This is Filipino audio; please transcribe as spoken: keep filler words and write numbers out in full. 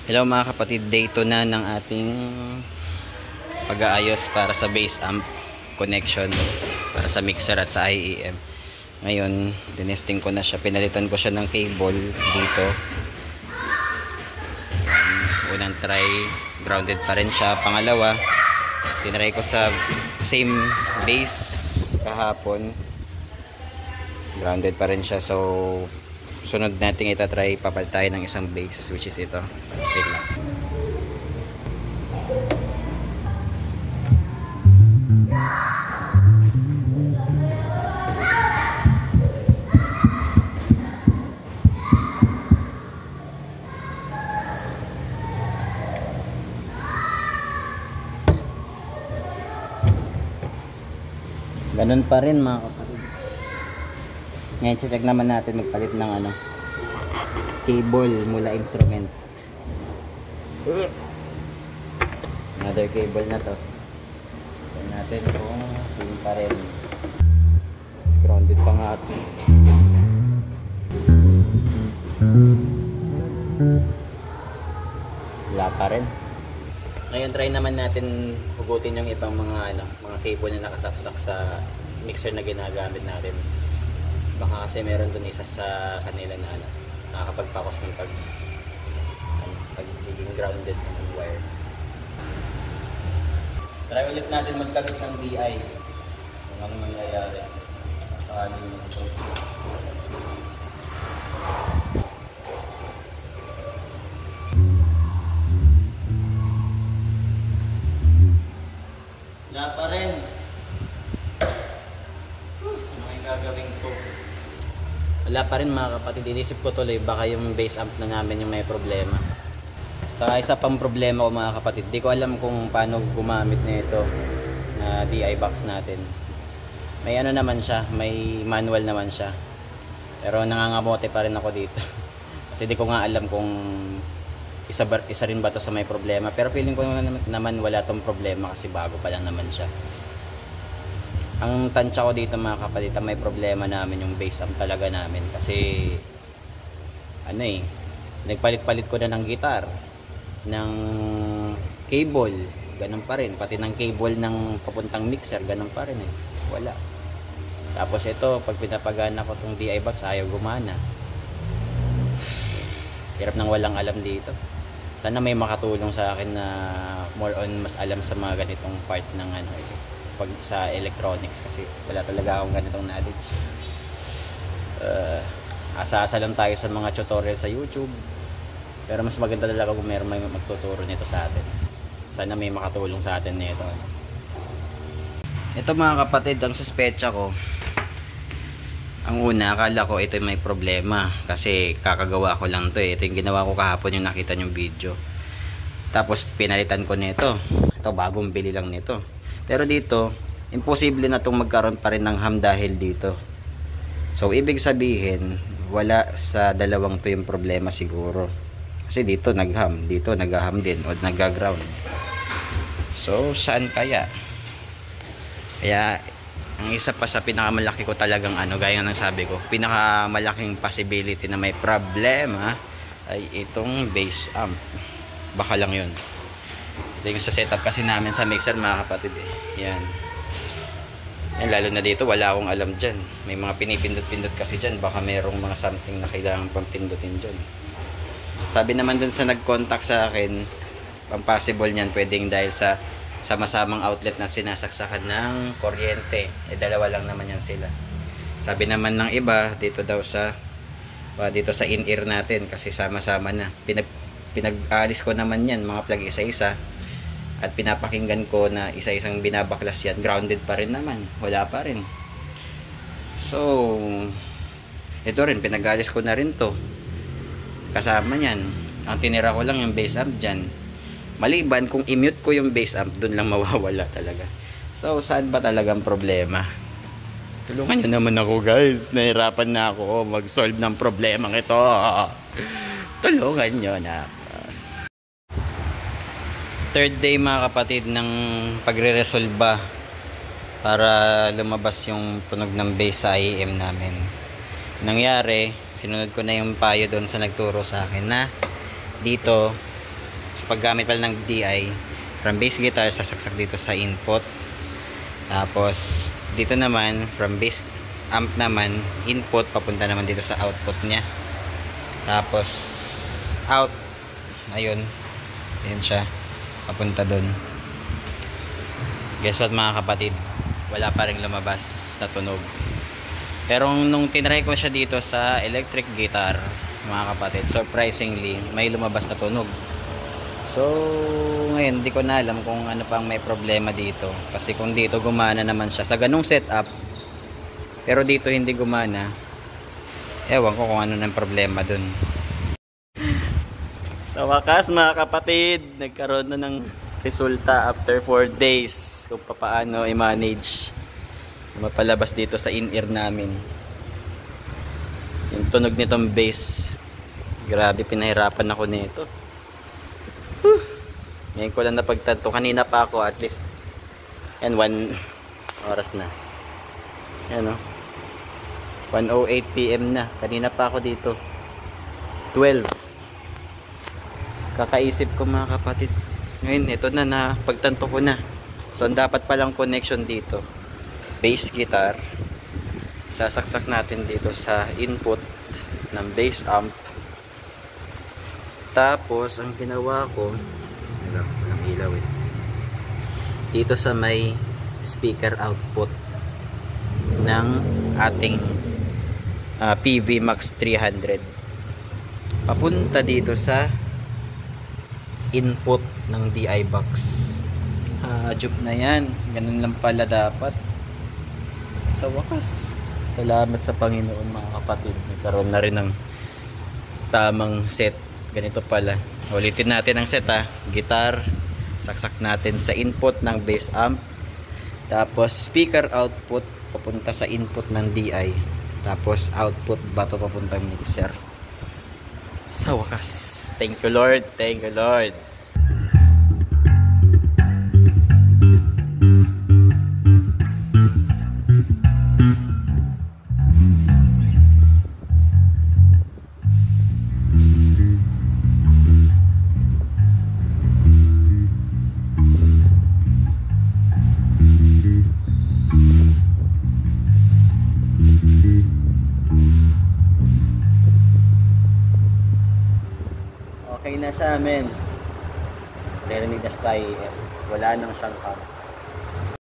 Hello mga kapatid, day two na ng ating pag-aayos para sa base amp connection para sa mixer at sa I E M. Ngayon, dinesting ko na siya, pinalitan ko siya ng cable dito. Yan. Unang try, grounded pa rin siya. Pangalawa, tinry ko sa same base kahapon, grounded pa rin siya. So sunod natin itatry, papalit tayo ng isang base, which is ito. Wait lang. Ganun pa rin mga kapatid. Ngayon, check naman natin magpalit ng ano, cable mula instrument. Another cable na to. Check natin kung same pa rin. Grounded pa nga at wala pa rin. Ngayon, try naman natin hugutin yung ibang mga ano, mga cable na nakasaksak sa mixer na ginagamit natin. Baka kasi meron dun isa sa kanila na ano, nakakapagpakos ng pag ano, pagiging grounded ng wire. Try ulit natin magkabit ng D I kung ano mangyayari sa ating ito. Wala pa rin. Ano yung gagawin ko? Wala pa rin mga kapatid. Inisip ko tuloy baka yung base amp na namin yung may problema. Saka isa pang problema ko mga kapatid, di ko alam kung paano gumamit na ito na D I box natin. May ano naman siya, may manual naman siya, pero nangangamote pa rin ako dito. Kasi di ko nga alam kung isa, ba, isa rin ba to sa may problema. Pero feeling ko naman, naman wala tong problema kasi bago pa lang naman siya. Ang tansya ko dito mga kapatid, may problema namin yung base amp talaga namin. Kasi ano eh, nagpalit-palit ko na ng gitar, ng cable, ganun pa rin. Pati ng cable ng papuntang mixer, ganun pa rin eh, wala. Tapos ito, pag pinapagana ko tong D I box, ayaw gumana. Hirap nang walang alam dito. Sana may makatulong sa akin na more on mas alam sa mga ganitong part ng ano eh, pag sa electronics, kasi wala talaga akong ganitong knowledge. Uh, asa-asa lang tayo sa mga tutorial sa YouTube. Pero mas maganda talaga kung meron may magtuturo nito sa atin. Sana may makatulong sa atin nito. Ito mga kapatid, ang suspecha ko, ang una, akala ko ito may problema kasi kakagawa ko lang to eh. Ito yung ginawa ko kahapon, yung nakita yung video. Tapos pinalitan ko nito. Ito bagong bili lang nito. Pero dito, imposible na itong magkaroon pa rin ng ham dahil dito. So ibig sabihin, wala sa dalawang to yung problema siguro. Kasi dito nagham, dito nagham din o nagaground. So saan kaya? Kaya ang isa pa sa pinakamalaki ko talagang ano, gaya ng sabi ko, pinakamalaking possibility na may problema ay itong base amp. Baka lang yun. Ito yung sa setup kasi namin sa mixer mga kapatid eh. Yan. Yan, lalo na dito wala akong alam dyan. May mga pinipindot-pindot kasi dyan. Baka mayroong mga something na kailangan pang pindutin dyan. Sabi naman dun sa nag-contact sa akin, ang possible niyan pwedeng dahil sa sama-samang outlet na sinasaksakan ng kuryente. Eh dalawa lang naman yan sila. Sabi naman ng iba dito daw sa uh, dito sa in-ear natin kasi sama-sama na. Pinag pinag-alis ko naman yan mga plug isa-isa. At pinapakinggan ko na isa-isang binabaklas yan, grounded pa rin naman, wala pa rin. So ito rin, pinag-alis ko na rin to, kasama yan. Ang tinira ko lang yung base amp dyan, maliban kung i-mute ko yung base amp, dun lang mawawala talaga. So saan ba talagang problema? Tulungan nyo naman ako guys, nahirapan na ako mag-solve ng problemang ito. Tulungan nyo na. Third day mga kapatid ng pagre-resolba para lumabas yung tunog ng base sa I E M namin. Nangyari, sinunod ko na yung payo doon sa nagturo sa akin na dito paggamit pala ng D I, from bass guitar sasaksak dito sa input. Tapos dito naman from bass amp naman, input papunta naman dito sa output niya. Tapos out, ayun, ayun siya, papunta dun. Guess what mga kapatid, wala pa rin lumabas na tunog. Pero nung tinry ko siya dito sa electric guitar mga kapatid, surprisingly may lumabas na tunog. So ngayon di ko na alam kung ano pang may problema dito, kasi kung dito gumana naman siya sa ganung setup, pero dito hindi gumana, ewan ko kung ano nang problema dun. Sa wakas mga kapatid, nagkaroon na ng resulta after four days kung paano i-manage mapalabas dito sa in-ear namin yung tunog nitong bass. Grabe, pinahirapan ako nito. Whew. Ngayon ko lang napagtanto, kanina pa ako at least yan one oras na, yan o, one oh eight p m na, kanina pa ako dito twelve. Kakaisip ko mga kapatid, ngayon ito na, na pagtanto ko na. So ang dapat palang connection dito, bass guitar, sasaksak natin dito sa input ng bass amp. Tapos ang ginawa ko, ito, walang ilaw eh, dito sa may speaker output ng ating uh, P V Max three hundred, papunta dito sa input ng D I box. Ah, job na yan, ganun lang pala dapat. Sa wakas, salamat sa Panginoon mga kapatid, nagkaroon na rin ng tamang set. Ganito pala, ulitin natin ang set ha. Guitar, saksak natin sa input ng bass amp, tapos speaker output papunta sa input ng D I, tapos output bato papuntang mixer. Sa wakas, thank you Lord, thank you Lord. Okay na sa amin. Narinig na siya sa I R. Wala nang siyang hub.